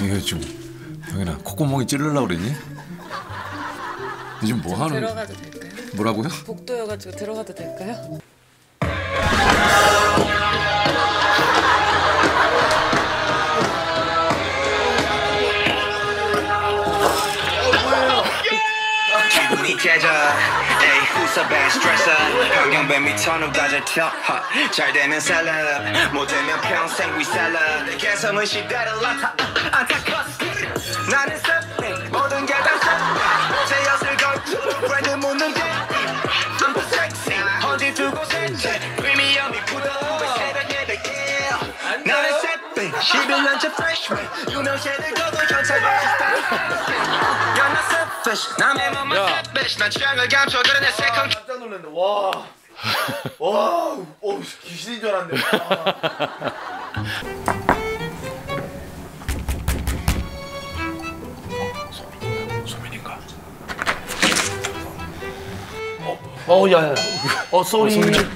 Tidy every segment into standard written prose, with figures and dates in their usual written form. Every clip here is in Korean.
이거 좀 형이나 콧구멍이 찌르려고 그러니? 요즘 뭐 하는? 들어가도 될까요? 뭐라고요? 복도여가지고 들어가도 될까요? 기분이 깨져 에이 후서배 스트레스 환경배 밑턴으로 가져 튀어 잘 되면 셀럽 못되면 평생 위셀럽 개성은 시대를 안타커스 나는 셀럽 모든 게 다 셀럽 제 엿을 걸고 브랜드 묻는 게 I'm the sexy 어디 두고 셋째 프리미엄이 굳어 새벽 예배 나는 셀럽 11년째 freshman 유명세들 거도 경찰 You're not selfish 남의 몸은 selfish 난 취향을 감춰 그래 내 세컨 깜짝 놀랐네. 와, 귀신인 줄 알았네. 소민인가? 야야. 쏘리.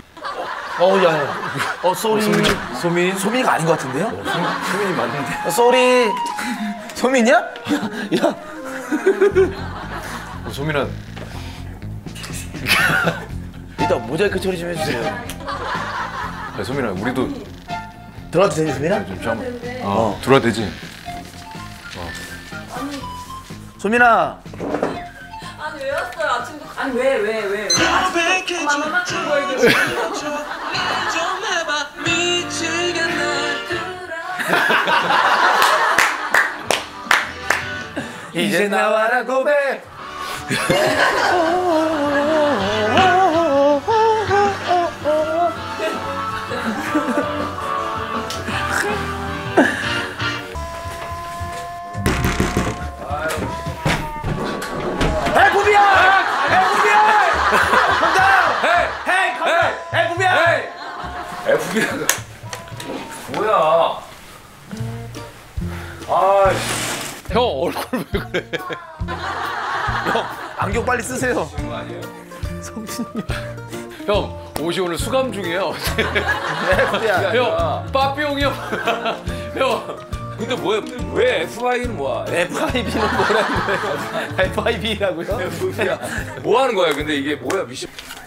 야야. 쏘리. 소민이가 아닌 것 같은데요? 소민이 맞는데. 쏘리. 소민이야? 야. 소민아. 일단 모자이크 처리 좀 해주세요. 야, 소민아, 우리도 들어가도 되니 소민아? 좀 잠깐. 들어와도 되지? 소민아. 아니 왜 왔어요 아침부터? 아니 왜? 마마마 그거 이거. 이제 나와라 고백. FBI가 뭐야? 형 얼굴 왜 그래? 형 안경 빨리 쓰세요. 형 옷이 오늘 수감 중이에요. FBI. 형 빠삐용이 형. 형 근데 뭐야? 왜 FI는 뭐야? FIB는 뭐라는 거예요? FIB라고요? 뭐 하는 거야? 근데 이게 뭐야? 미션.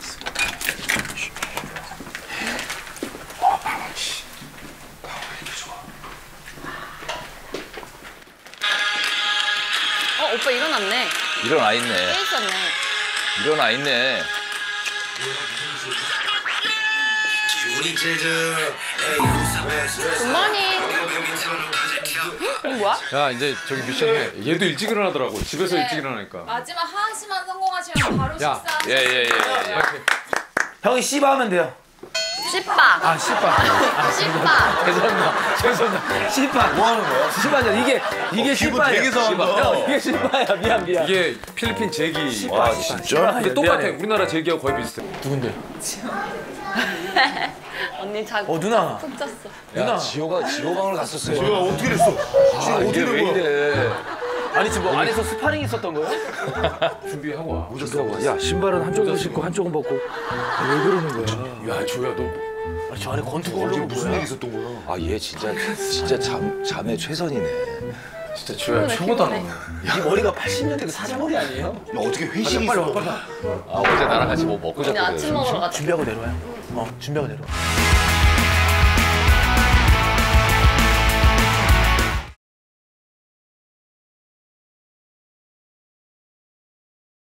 오빠 일어났네. 일어나 있네. 깨 있었네. 일어나 있네. 굿모닝. 이거 뭐야? 야 이제 저기 미션 해. 얘도 일찍 일어나더라고. 집에서 일찍 일어나니까. 마지막 하나씩만 성공하시면 바로 야, 식사. 예. 형이 씨바 하면 돼요. 씨빠. 씨바. 씨빠. 죄송합니다. 씨바. 뭐 하는 거야? 씨바죠. 이게 씨바예요. 되게 상한다. 형, 이게 씨바야. 미안. 이게 필리핀 제기. 아, 진짜? 근데 똑같아. 미안해. 우리나라 제기하고 거의 비슷해. 누군데? 언니 자고 누나. 푹 잤어. 누나. 지호방을 갔었어요. 지호가 어떻게 됐어? 지호 이게 왜 이래? 아니 지금 뭐 안에서 스파링 있었던 거예요? 준비하고 와. 준비하고 와. 야 신발은 한쪽을 신고 한쪽은 벗고 왜 그러는 거야? 야 조야 너. 아니, 저 안에 권투가 올라오고 무슨 일이 있었던 거야? 아 얘 진짜 자매 최선이네. 진짜 조야 최고다 너. 이 머리가 80년대 그 사자머리 아니에요? 야 어떻게 회식이 빨리 있어? 와. 아 어제 나랑 같이 뭐 먹고 언니 잤거든. 아침 먹으러 갔다. 준비하고 내려와요. 준비하고 내려와.